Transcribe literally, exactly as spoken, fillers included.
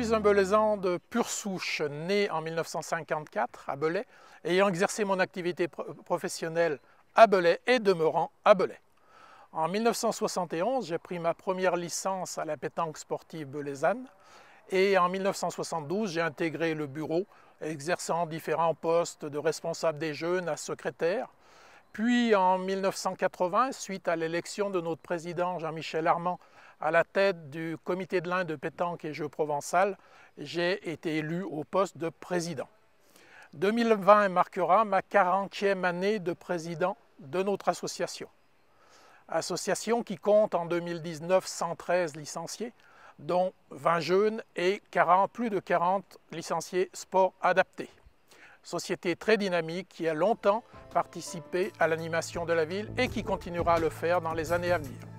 suis un Belaisan de pure souche, né en mille neuf cent cinquante-quatre à Belay, ayant exercé mon activité professionnelle à Belay et demeurant à Belay. En mille neuf cent soixante et onze, j'ai pris ma première licence à la pétanque sportive belaisanne et en mille neuf cent soixante-douze, j'ai intégré le bureau, exerçant différents postes de responsable des jeunes à secrétaire. Puis en mille neuf cent quatre-vingts, suite à l'élection de notre président Jean-Michel Armand à la tête du comité de l'Ain de pétanque et jeux provençal, j'ai été élu au poste de président. deux mille vingt marquera ma quarantième année de président de notre association. Association qui compte en deux mille dix-neuf cent treize licenciés, dont vingt jeunes et quarante, plus de quarante licenciés sport adapté. Société très dynamique qui a longtemps participé à l'animation de la ville et qui continuera à le faire dans les années à venir.